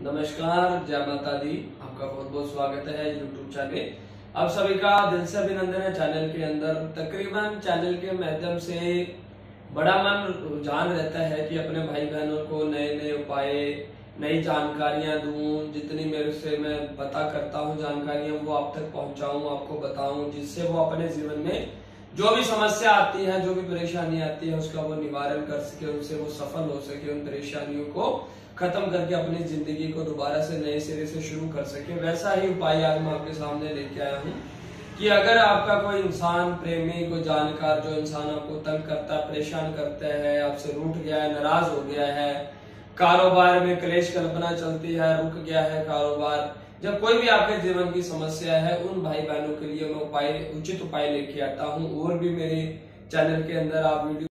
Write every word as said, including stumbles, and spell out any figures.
नमस्कार, जय माता दी। आपका बहुत बहुत स्वागत है यूट्यूब चैनल। आप सभी का दिल से अभिनंदन है चैनल के अंदर। तकरीबन चैनल के माध्यम से बड़ा मन रुझान रहता है कि अपने भाई बहनों को नए नए उपाय, नई जानकारियां दूं। जितनी मेरे से मैं पता करता हूं जानकारियां, वो आप तक पहुंचाऊं, आपको बताऊं, जिससे वो अपने जीवन में जो भी समस्या आती है, जो भी परेशानी आती है, उसका वो निवारण कर सके, उनसे वो सफल हो सके, उन परेशानियों को खत्म करके अपनी जिंदगी को दोबारा से नए सिरे से शुरू कर सके। वैसा ही उपाय आज मैं आपके सामने लेके आया हूँ कि अगर आपका कोई इंसान, प्रेमी, कोई जानकार, जो इंसान आपको तंग करता, परेशान करता है, आपसे रूठ गया है, नाराज हो गया है, कारोबार में क्लेश कल्पना चलती है, रुक गया है कारोबार, जब कोई भी आपके जीवन की समस्या है, उन भाई बहनों के लिए मैं उपाय, उचित उपाय लेके आता हूँ। और भी मेरे चैनल के अंदर आप वीडियो